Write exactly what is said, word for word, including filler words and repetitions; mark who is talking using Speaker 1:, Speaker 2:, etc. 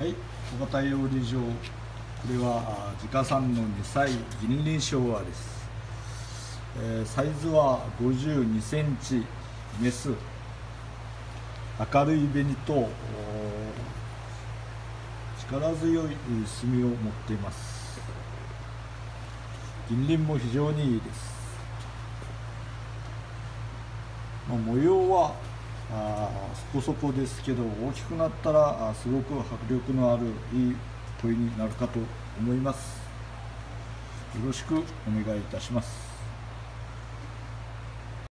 Speaker 1: はい、小型養鯉場、これは自家産のにさい銀鱗昭和です。えー、サイズはごじゅうにセンチメス、明るい紅と力強い墨を持っています。銀鱗も非常にいいです。まあ、模様はあそこそこですけど、大きくなったらあすごく迫力のあるいい鯉になるかと思います。よろしくお願いいたします。